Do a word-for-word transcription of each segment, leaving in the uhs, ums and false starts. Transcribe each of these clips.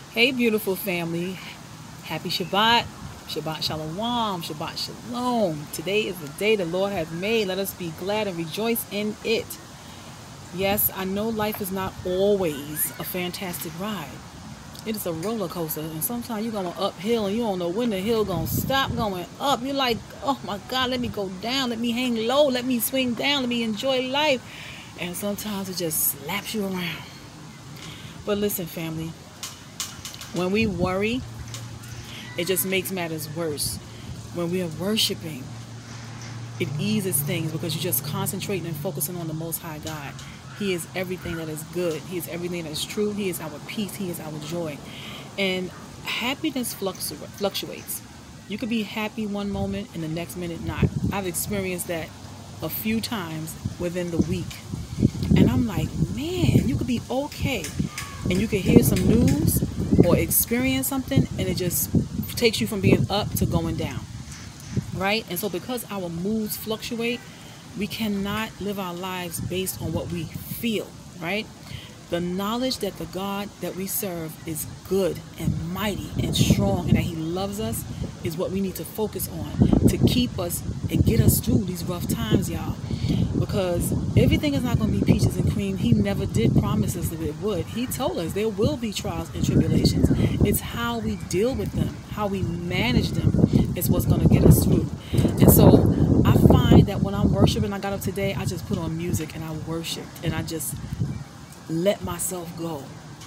Hey, beautiful family. Happy Shabbat. Shabbat Shalom. Shabbat Shalom. Today is the day the Lord has made. Let us be glad and rejoice in it. Yes, I know life is not always a fantastic ride. It is a roller coaster, and sometimes you're going uphill and you don't know when the hill going to stop going up. You're like, oh my God, let me go down. Let me hang low. Let me swing down. Let me enjoy life. And sometimes it just slaps you around. But listen, family. When we worry, it just makes matters worse. When we are worshiping, it eases things because you're just concentrating and focusing on the Most High God. He is everything that is good. He is everything that is true. He is our peace. He is our joy. And happiness fluctu fluctuates. You could be happy one moment and the next minute not. I've experienced that a few times within the week. And I'm like, man, you could be okay. And you could hear some news or experience something and it just takes you from being up to going down, right? And so because our moods fluctuate, we cannot live our lives based on what we feel, right? The knowledge that the God that we serve is good and mighty and strong and that he loves us is what we need to focus on to keep us and get us through these rough times, y'all. Because everything is not going to be peaches and cream. He never did promise us that it would. He told us there will be trials and tribulations. It's how we deal with them, how we manage them is what's going to get us through. And so I find that when I'm worshiping, I got up today, I just put on music and I worshiped and I just let myself go.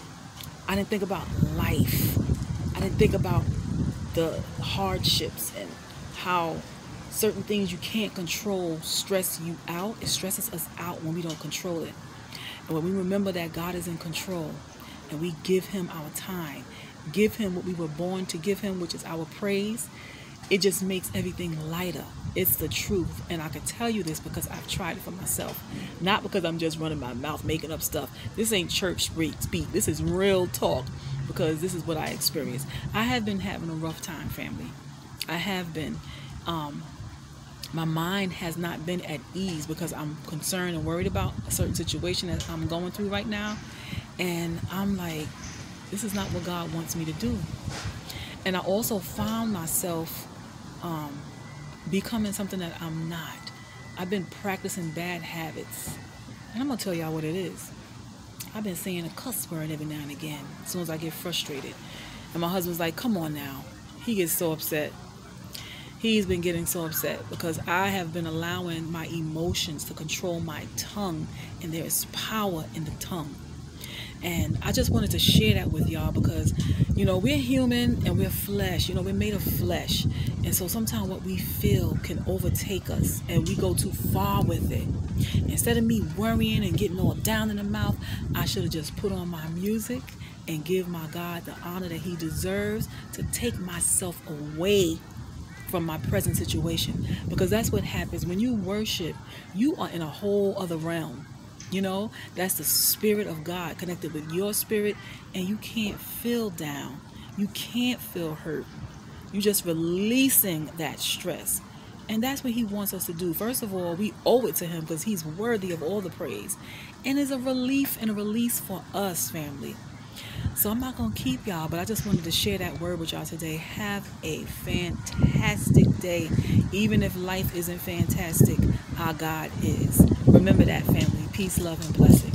I didn't think about life. I didn't think about the hardships and how certain things you can't control stress you out. It stresses us out when we don't control it. And when we remember that God is in control and we give him our time, give him what we were born to give him, which is our praise, it just makes everything lighter. It's the truth. And I can tell you this because I've tried it for myself. Not because I'm just running my mouth making up stuff. This ain't church speak. This is real talk because this is what I experienced. I have been having a rough time, family. I have been. Um, my mind has not been at ease because I'm concerned and worried about a certain situation that I'm going through right now. And I'm like, this is not what God wants me to do. And I also found myself um, becoming something that I'm not. I've been practicing bad habits. And I'm going to tell y'all what it is. I've been saying a cuss word every now and again as soon as I get frustrated. And my husband's like, come on now. He gets so upset. He's been getting so upset because I have been allowing my emotions to control my tongue, and there is power in the tongue. And I just wanted to share that with y'all because, you know, we're human and we're flesh. You know, we're made of flesh. And so sometimes what we feel can overtake us and we go too far with it. Instead of me worrying and getting all down in the mouth, I should have just put on my music and give my God the honor that he deserves to take myself away from my present situation. Because that's what happens when you worship. You are in a whole other realm. You know, that's the spirit of God connected with your spirit, and you can't feel down. You can't feel hurt. You're just releasing that stress. And that's what he wants us to do. First of all, we owe it to him because he's worthy of all the praise. And it's a relief and a release for us, family. So I'm not going to keep y'all, but I just wanted to share that word with y'all today. Have a fantastic day. Even if life isn't fantastic, our God is. Remember that, family. Peace, love, and blessings.